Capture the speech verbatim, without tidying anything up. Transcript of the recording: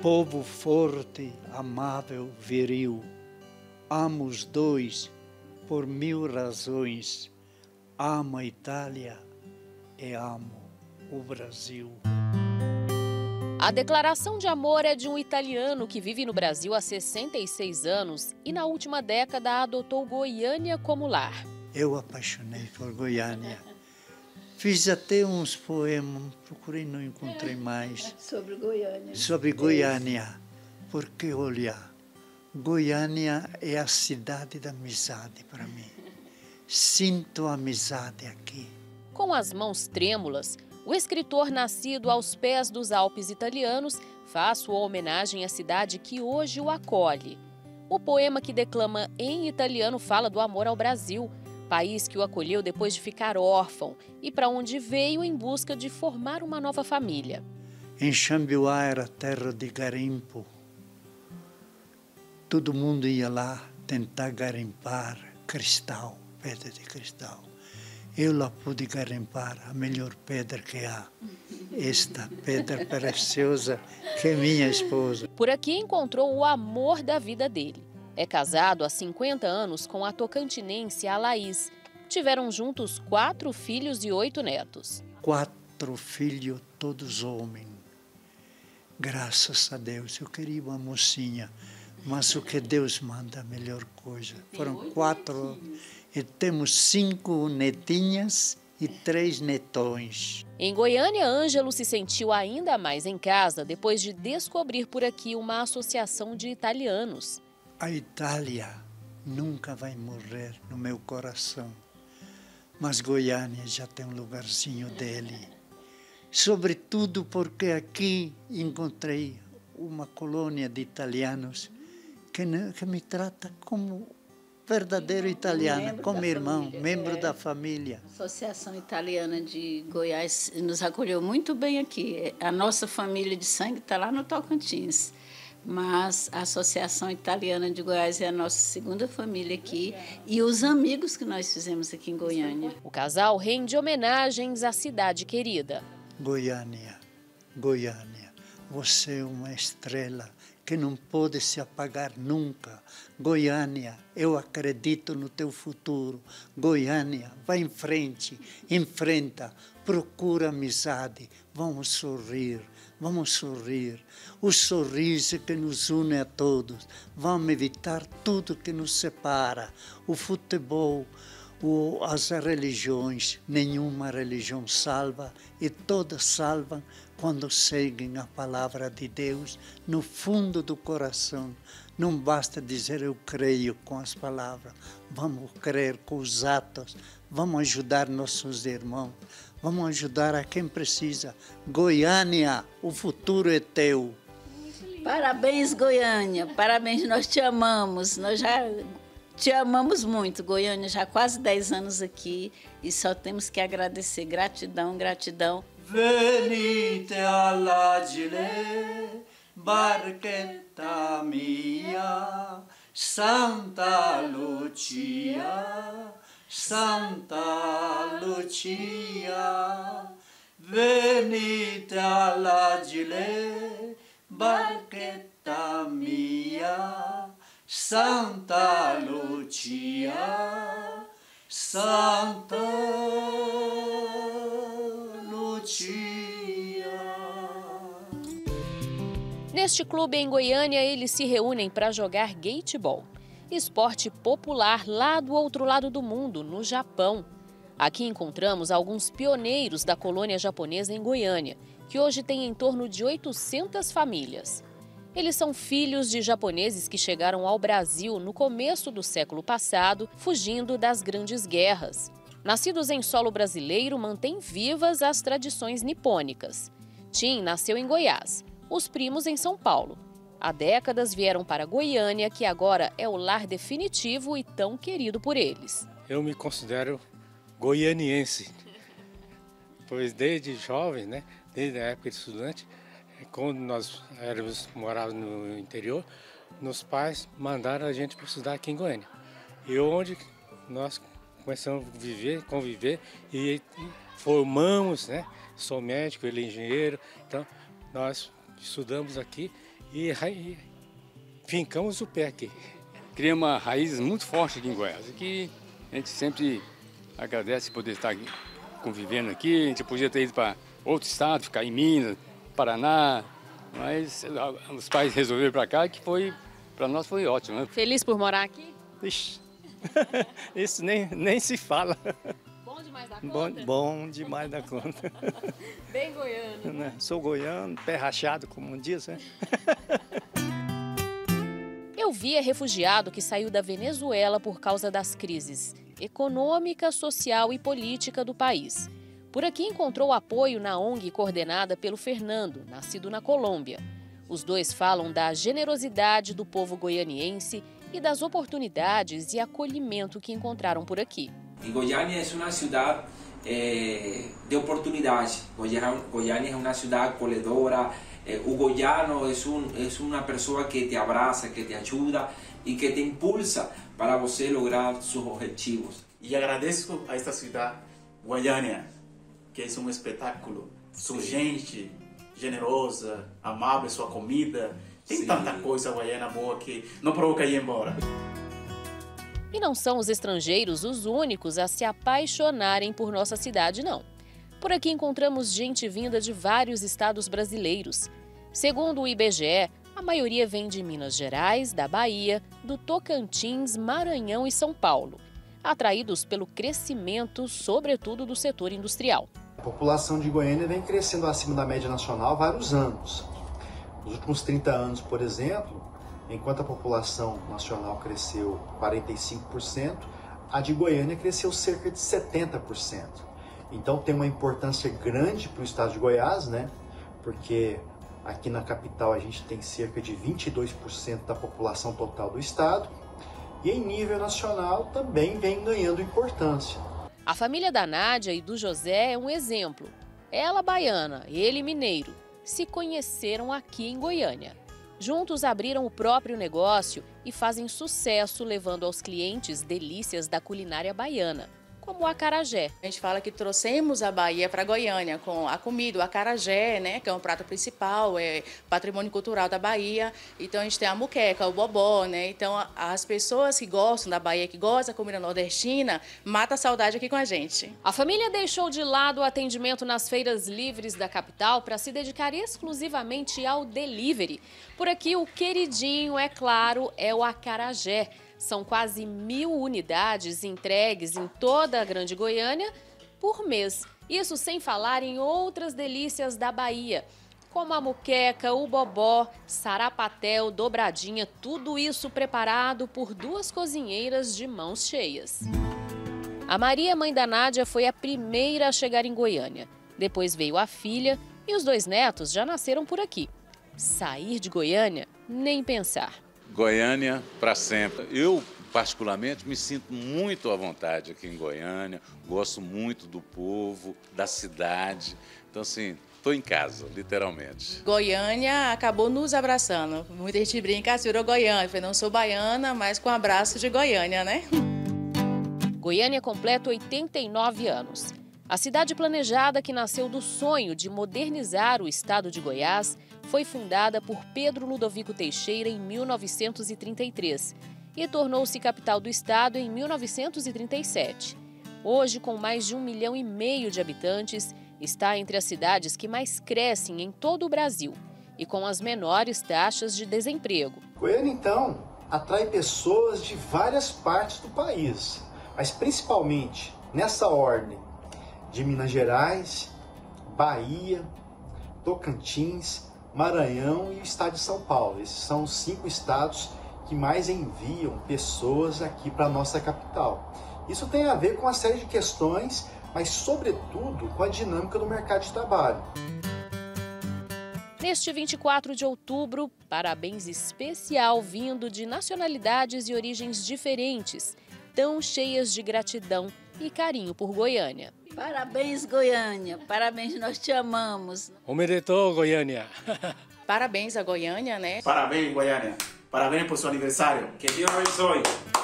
Povo forte, amável, viril, amo os dois por mil razões. Amo a Itália e amo o Brasil. A declaração de amor é de um italiano que vive no Brasil há sessenta e seis anos e na última década adotou Goiânia como lar. Eu apaixonei por Goiânia. Fiz até uns poemas, procurei, não encontrei mais. Sobre Goiânia. Sobre Goiânia. Porque, olha, Goiânia é a cidade da amizade para mim. Sinto amizade aqui. Com as mãos trêmulas, o escritor nascido aos pés dos Alpes italianos faz sua homenagem à cidade que hoje o acolhe. O poema que declama em italiano fala do amor ao Brasil, país que o acolheu depois de ficar órfão e para onde veio em busca de formar uma nova família. Em Xambiuá era terra de garimpo. Todo mundo ia lá tentar garimpar cristal, pedra de cristal. Eu lá pude garimpar a melhor pedra que há. Esta pedra preciosa que é minha esposa. Por aqui encontrou o amor da vida dele. É casado há cinquenta anos com a tocantinense Alaís. Tiveram juntos quatro filhos e oito netos. Quatro filhos, todos homens. Graças a Deus. Eu queria uma mocinha, mas o que Deus manda é a melhor coisa. Foram quatro e temos cinco netinhas e três netões. Em Goiânia, Ângelo se sentiu ainda mais em casa depois de descobrir por aqui uma associação de italianos. A Itália nunca vai morrer no meu coração, mas Goiânia já tem um lugarzinho dele. Sobretudo porque aqui encontrei uma colônia de italianos que, que me trata como verdadeiro italiano, como irmão, família, membro é, da família. A Associação Italiana de Goiás nos acolheu muito bem aqui. A nossa família de sangue está lá no Tocantins. Mas a Associação Italiana de Goiás é a nossa segunda família aqui e os amigos que nós fizemos aqui em Goiânia. O casal rende homenagens à cidade querida. Goiânia, Goiânia, você é uma estrela que não pode se apagar nunca. Goiânia, eu acredito no teu futuro. Goiânia, vai em frente, enfrenta, procura amizade, vamos sorrir. Vamos sorrir. O sorriso que nos une a todos. Vamos evitar tudo que nos separa. O futebol, o, as religiões. Nenhuma religião salva e todas salvam quando seguem a palavra de Deus no fundo do coração. Não basta dizer eu creio com as palavras. Vamos crer com os atos. Vamos ajudar nossos irmãos. Vamos ajudar a quem precisa. Goiânia, o futuro é teu. Parabéns, Goiânia. Parabéns, nós te amamos. Nós já te amamos muito, Goiânia, já há quase dez anos aqui e só temos que agradecer. Gratidão, gratidão. Venite alla Gile, barchetta mia, Santa Lucia, Santa Lucia, venite alla Gile, barchetta mia, Santa Lucia, Santa Lucia. Neste clube em Goiânia, eles se reúnem para jogar gatebol, esporte popular lá do outro lado do mundo, no Japão. Aqui encontramos alguns pioneiros da colônia japonesa em Goiânia, que hoje tem em torno de oitocentas famílias. Eles são filhos de japoneses que chegaram ao Brasil no começo do século passado, fugindo das grandes guerras. Nascidos em solo brasileiro, mantêm vivas as tradições nipônicas. Tim nasceu em Goiás, os primos em São Paulo. Há décadas vieram para Goiânia, que agora é o lar definitivo e tão querido por eles. Eu me considero goianiense, pois desde jovem, né, desde a época de estudante, quando nós éramos, morávamos no interior, meus pais mandaram a gente para estudar aqui em Goiânia. E onde nós começamos a viver, conviver e formamos, né? Sou médico, ele é engenheiro, então nós estudamos aqui e, e fincamos o pé aqui. Cria uma raiz muito forte aqui em Goiás, que a gente sempre agradece poder estar aqui, convivendo aqui. A gente podia ter ido para outro estado, ficar em Minas, Paraná, mas os pais resolveram para cá, que foi, para nós foi ótimo, né? Feliz por morar aqui? Ixi, isso nem, nem se fala. Bom demais da conta? Bom, bom demais da conta. Bem goiano. Né? Sou goiano, pé rachado, como diz, né? Eu vi é refugiado que saiu da Venezuela por causa das crises econômica, social e política do país. Por aqui encontrou apoio na O N G coordenada pelo Fernando, nascido na Colômbia. Os dois falam da generosidade do povo goianiense e das oportunidades e acolhimento que encontraram por aqui. E Goiânia é uma cidade eh, de oportunidade. Goiânia é uma cidade acolhedora. Eh, o goiano é, um, é uma pessoa que te abraça, que te ajuda e que te impulsa para você lograr seus objetivos. E agradeço a esta cidade, Goiânia, que é um espetáculo. Sua gente generosa, amável, sua comida. Tem Sim. tanta coisa goiana boa que não provoca ir embora. E não são os estrangeiros os únicos a se apaixonarem por nossa cidade, não. Por aqui encontramos gente vinda de vários estados brasileiros. Segundo o I B G E, a maioria vem de Minas Gerais, da Bahia, do Tocantins, Maranhão e São Paulo, atraídos pelo crescimento, sobretudo do setor industrial. A população de Goiânia vem crescendo acima da média nacional há vários anos. Nos últimos trinta anos, por exemplo, enquanto a população nacional cresceu quarenta e cinco por cento, a de Goiânia cresceu cerca de setenta por cento. Então tem uma importância grande para o estado de Goiás, né? Porque aqui na capital a gente tem cerca de vinte e dois por cento da população total do estado e em nível nacional também vem ganhando importância. A família da Nádia e do José é um exemplo. Ela baiana, ele mineiro, se conheceram aqui em Goiânia. Juntos abriram o próprio negócio e fazem sucesso levando aos clientes delícias da culinária baiana, como o acarajé. A gente fala que trouxemos a Bahia para Goiânia com a comida, o acarajé, né, que é um prato principal, é patrimônio cultural da Bahia. Então a gente tem a muqueca, o bobó, né? Então as pessoas que gostam da Bahia, que gostam da comida nordestina, mata a saudade aqui com a gente. A família deixou de lado o atendimento nas feiras livres da capital para se dedicar exclusivamente ao delivery. Por aqui o queridinho, é claro, é o acarajé. São quase mil unidades entregues em toda a Grande Goiânia por mês. Isso sem falar em outras delícias da Bahia, como a muqueca, o bobó, sarapatel, dobradinha, tudo isso preparado por duas cozinheiras de mãos cheias. A Maria, mãe da Nádia, foi a primeira a chegar em Goiânia. Depois veio a filha e os dois netos já nasceram por aqui. Sair de Goiânia, nem pensar. Goiânia para sempre. Eu, particularmente, me sinto muito à vontade aqui em Goiânia, gosto muito do povo, da cidade. Então, assim, estou em casa, literalmente. Goiânia acabou nos abraçando. Muita gente brinca, virou Goiânia. Eu falei, não sou baiana, mas com abraço de Goiânia, né? Goiânia completa oitenta e nove anos. A cidade planejada que nasceu do sonho de modernizar o estado de Goiás foi fundada por Pedro Ludovico Teixeira em mil novecentos e trinta e três e tornou-se capital do estado em mil novecentos e trinta e sete. Hoje, com mais de um milhão e meio de habitantes, está entre as cidades que mais crescem em todo o Brasil e com as menores taxas de desemprego. Goiânia, então, atrai pessoas de várias partes do país, mas principalmente, nessa ordem, de Minas Gerais, Bahia, Tocantins, Maranhão e o estado de São Paulo. Esses são os cinco estados que mais enviam pessoas aqui para a nossa capital. Isso tem a ver com uma série de questões, mas sobretudo com a dinâmica do mercado de trabalho. Neste vinte e quatro de outubro, parabéns especial vindo de nacionalidades e origens diferentes, tão cheias de gratidão e carinho por Goiânia. Parabéns, Goiânia. Parabéns, nós te amamos. Omedetou, Goiânia. Parabéns a Goiânia, né? Parabéns, Goiânia. Parabéns por seu aniversário. Que Deus abençoe.